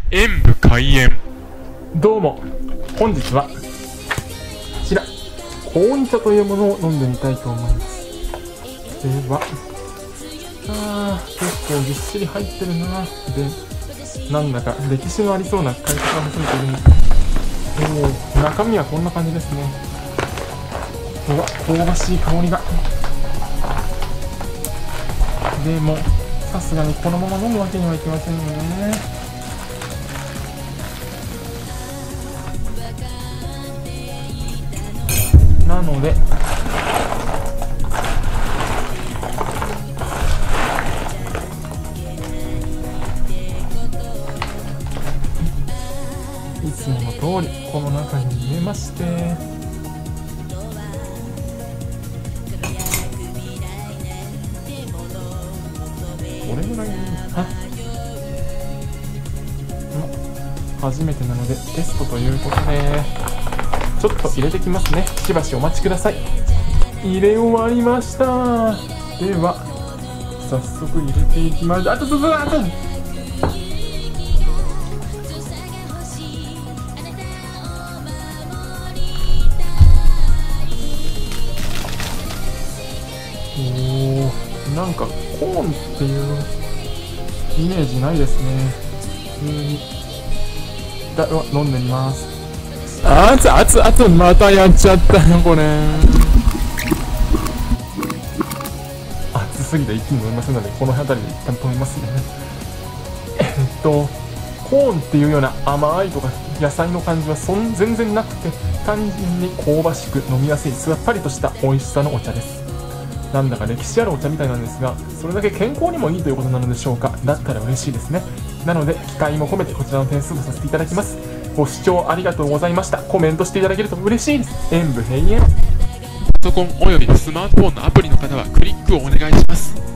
演武開演。 どうも、本日はこちら紅茶というものを飲んでみたいと思います。では、結構ぎっしり入ってるな。で、なんだか歴史のありそうな買い方が見せているんです。中身はこんな感じですね。うわ、香ばしい香りが。でもさすがにこのまま飲むわけにはいきませんよね。なのでいつもの通りこの中に入れまして、これぐらいでいいかな。初めてなのでテストということでちょっと入れてきますね。しばしお待ちください。入れ終わりました。では早速入れていきます。なんかコーンっていうイメージないですね。飲んでみます。またやっちゃったよこれ。熱すぎて一気に飲みませんのでこの辺りで一旦止めますね。コーンっていうような甘いとか野菜の感じは全然なくて、単純に香ばしく飲みやすいさっぱりとした美味しさのお茶です。なんだか歴史あるお茶みたいなんですが、それだけ健康にもいいということなのでしょうか。だったら嬉しいですね。なので期待も込めてこちらの点数とさせていただきます。ご視聴ありがとうございました。コメントしていただけると嬉しいです。演武閉園。 パソコンおよびスマートフォンのアプリの方はクリックをお願いします。